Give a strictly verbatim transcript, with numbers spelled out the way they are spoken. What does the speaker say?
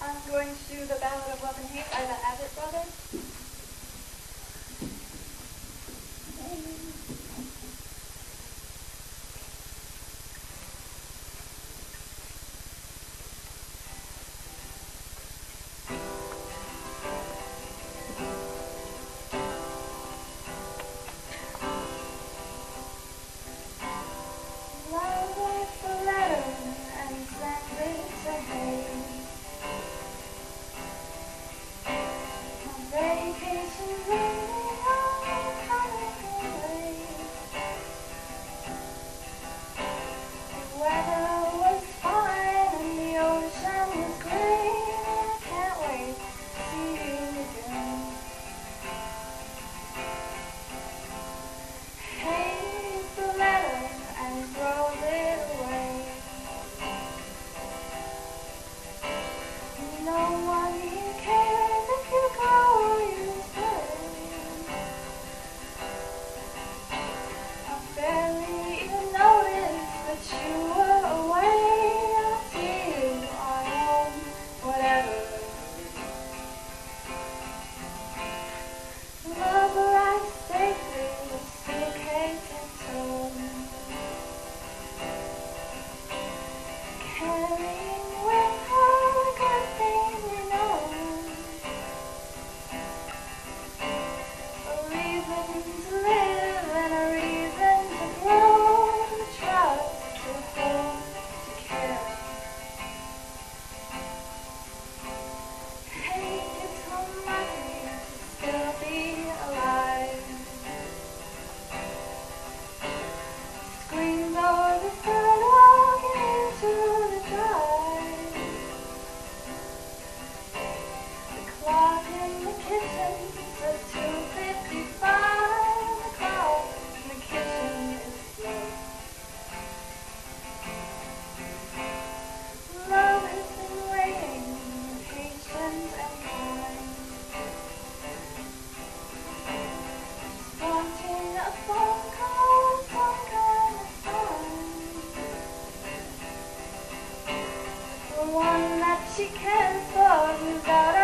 I'm going to do the Ballad of Love and Hate by the Avett Brothers. Love writes a letter and sends it to hate. On vacation leaving on coming away. The weather was fine and the ocean was green. I can't wait to see you again. Hates the letter and throws it away. No one cares if you go or you stay. I barely even noticed that you were away. I'll see you on home, whatever. Love arrives safely with suitcase and tow. Carrying with her the good things we know. A reason to live and a reason to grow. To trust, to hope, to care. Hate is so lucky to still be alive. Screams over the sidewalk and into the drive. The clock in the kitchen says two fifty-five. The clock in the kitchen is slow. Love has been waiting, patient and kind. Just wanting a phone call, some kind of sign. The one that she cares for moves out